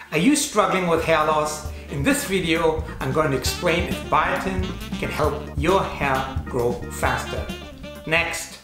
Are you struggling with hair loss? In this video, I'm going to explain if biotin can help your hair grow faster. Next.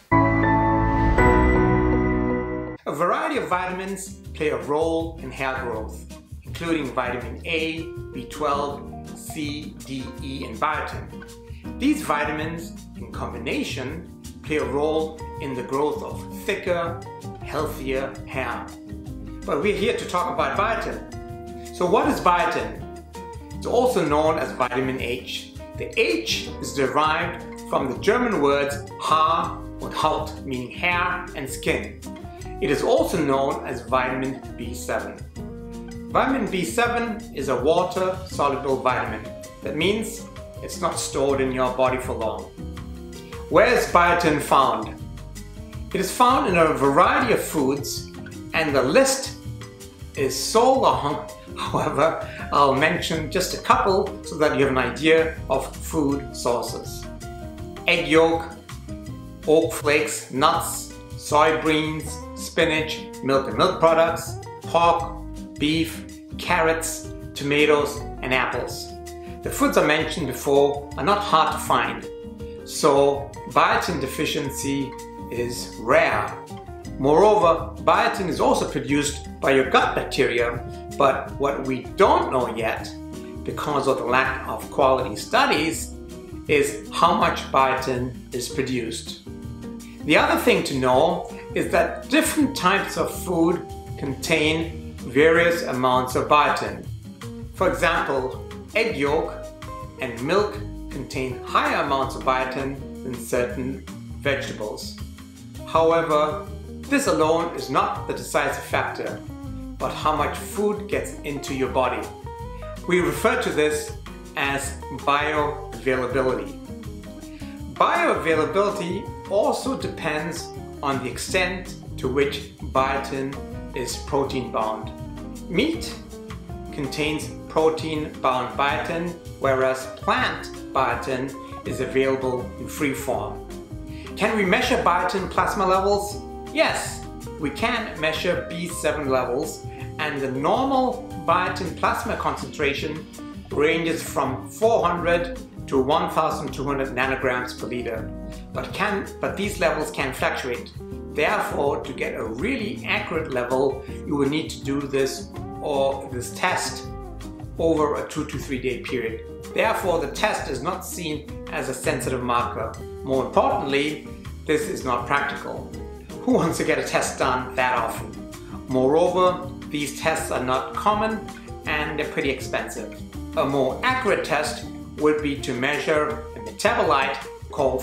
A variety of vitamins play a role in hair growth, including vitamin A, B12, C, D, E, and biotin. These vitamins, in combination, play a role in the growth of thicker, healthier hair. But we're here to talk about biotin. So what is biotin? It's also known as vitamin H. The H is derived from the German words Haar und Haut, meaning hair and skin. It is also known as vitamin B7. Vitamin B7 is a water-soluble vitamin. That means it's not stored in your body for long. Where is biotin found? It is found in a variety of foods, and the list is so long. However, I'll mention just a couple so that you have an idea of food sources. Egg yolk, oat flakes, nuts, soybeans, spinach, milk and milk products, pork, beef, carrots, tomatoes, and apples. The foods I mentioned before are not hard to find, so biotin deficiency is rare. Moreover, biotin is also produced by your gut bacteria, but what we don't know yet, because of the lack of quality studies, is how much biotin is produced. The other thing to know is that different types of food contain various amounts of biotin. For example, egg yolk and milk contain higher amounts of biotin than certain vegetables. However, this alone is not the decisive factor, but how much food gets into your body. We refer to this as bioavailability. Bioavailability also depends on the extent to which biotin is protein-bound. Meat contains protein-bound biotin, whereas plant biotin is available in free form. Can we measure biotin plasma levels? Yes, we can measure B7 levels, and the normal biotin plasma concentration ranges from 400 to 1,200 nanograms per liter, but these levels can fluctuate. Therefore, to get a really accurate level, you will need to do this test over a 2 to 3 day period. Therefore, the test is not seen as a sensitive marker. More importantly, this is not practical. Who wants to get a test done that often? Moreover, these tests are not common and they're pretty expensive. A more accurate test would be to measure a metabolite called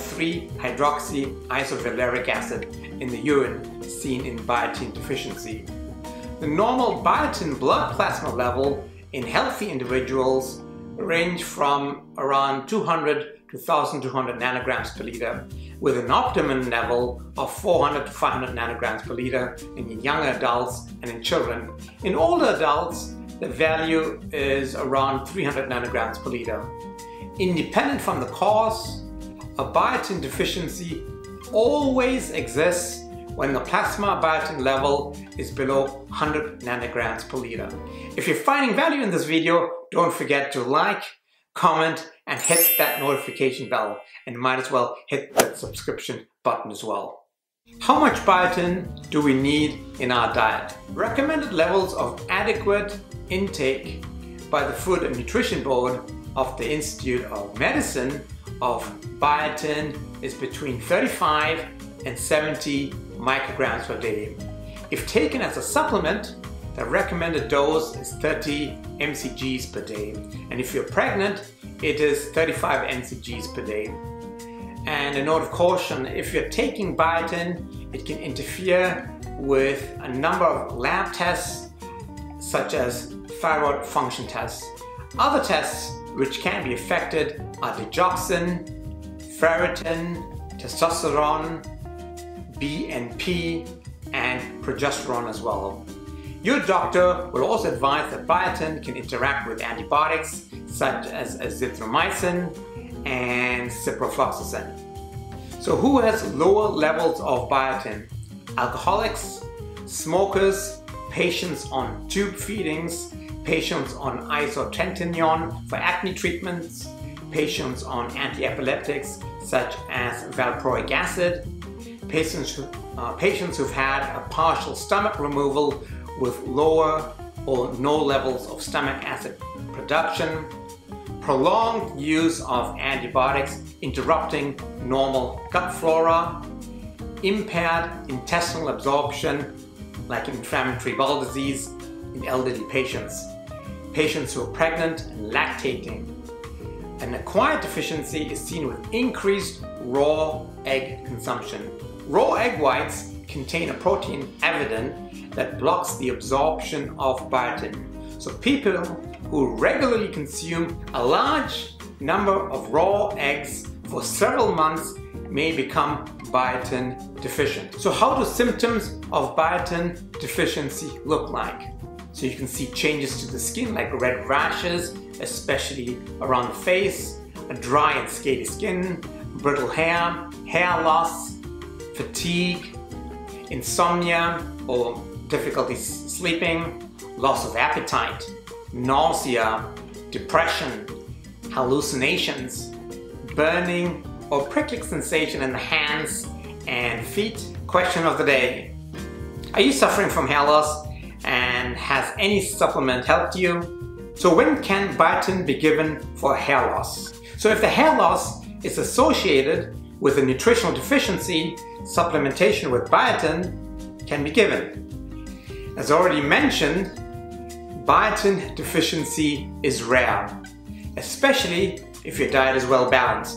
3-hydroxyisofvaleric acid in the urine seen in biotin deficiency. The normal biotin blood plasma level in healthy individuals range from around 200 to 1,200 nanograms per liter, with an optimum level of 400 to 500 nanograms per liter in younger adults and in children. In older adults, the value is around 300 nanograms per liter. Independent from the cause, a biotin deficiency always exists when the plasma biotin level is below 100 nanograms per liter. If you're finding value in this video, don't forget to like, comment, and hit that notification bell, and might as well hit that subscription button as well. How much biotin do we need in our diet? Recommended levels of adequate intake by the Food and Nutrition Board of the Institute of Medicine of biotin is between 35 and 70 micrograms per day. If taken as a supplement, the recommended dose is 30 mcgs per day, and if you're pregnant, it is 35 mcgs per day. And a note of caution, if you're taking biotin, it can interfere with a number of lab tests such as thyroid function tests. Other tests which can be affected are digoxin, ferritin, testosterone, BNP, and progesterone as well. Your doctor will also advise that biotin can interact with antibiotics such as azithromycin and ciprofloxacin. So who has lower levels of biotin? Alcoholics, smokers, patients on tube feedings, patients on 𝐁𝐈𝐎𝐓𝐄𝐑 for acne treatments, patients on anti-epileptics such as valproic acid, patients who've had a partial stomach removal with lower or no levels of stomach acid production, prolonged use of antibiotics interrupting normal gut flora, impaired intestinal absorption like inflammatory bowel disease in elderly patients, patients who are pregnant and lactating. An acquired deficiency is seen with increased raw egg consumption. Raw egg whites contain a protein amidan that blocks the absorption of biotin. So people who regularly consume a large number of raw eggs for several months may become biotin deficient. So how do symptoms of biotin deficiency look like? So you can see changes to the skin like red rashes, especially around the face, a dry and scaly skin, brittle hair, hair loss, fatigue, insomnia or difficulty sleeping, loss of appetite, nausea, depression, hallucinations, burning or prickling sensation in the hands and feet. Question of the day: are you suffering from hair loss, and has any supplement helped you? So when can biotin be given for hair loss? So if the hair loss is associated with a nutritional deficiency, supplementation with biotin can be given. As already mentioned, biotin deficiency is rare, especially if your diet is well balanced.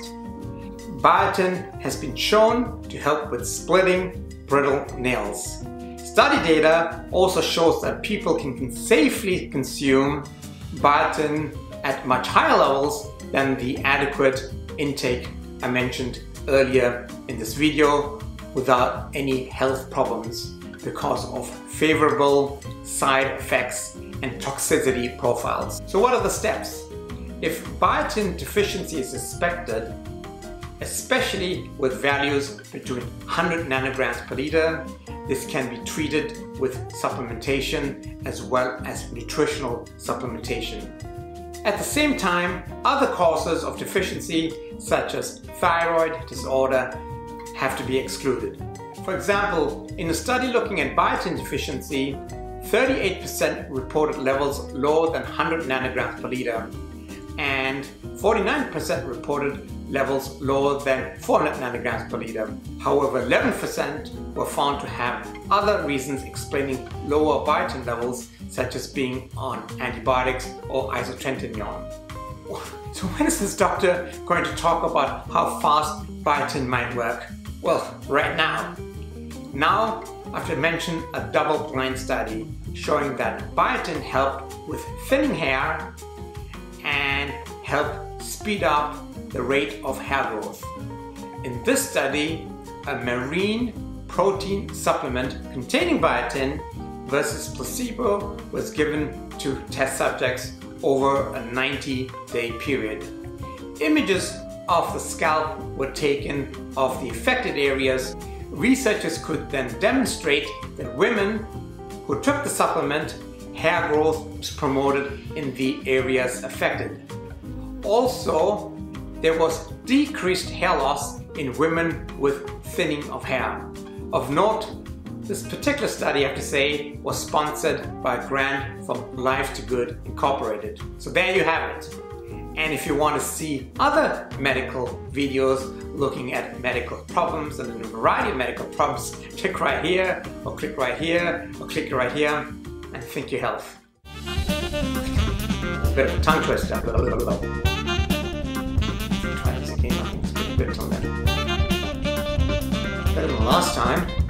Biotin has been shown to help with splitting brittle nails. Study data also shows that people can safely consume biotin at much higher levels than the adequate intake I mentioned earlier in this video without any health problems because of favorable side effects and toxicity profiles. So what are the steps? If biotin deficiency is suspected, especially with values between 100 nanograms per liter, this can be treated with supplementation as well as nutritional supplementation. At the same time, other causes of deficiency such as thyroid disorder have to be excluded. For example, in a study looking at biotin deficiency, 38% reported levels lower than 100 nanograms per liter and 49% reported levels lower than 400 nanograms per liter. However, 11% were found to have other reasons explaining lower biotin levels, such as being on antibiotics or 𝐁𝐈𝐎𝐓𝐄𝐑. So when is this doctor going to talk about how fast biotin might work? Well, right now. Now, after mentioning a double-blind study showing that biotin helped with thinning hair and helped speed up the rate of hair growth. In this study, a marine protein supplement containing biotin versus placebo was given to test subjects over a 90-day period. Images of the scalp were taken of the affected areas. Researchers could then demonstrate that women who took the supplement, hair growth was promoted in the areas affected. Also, there was decreased hair loss in women with thinning of hair. Of note, this particular study, I have to say, was sponsored by a grant from Life to Good Incorporated. So there you have it. And if you want to see other medical videos looking at medical problems and a variety of medical problems, click right here, or click right here, or click right here, and think your health. A bit of a tongue twister. Try this again. It's a bit on that. Better than last time.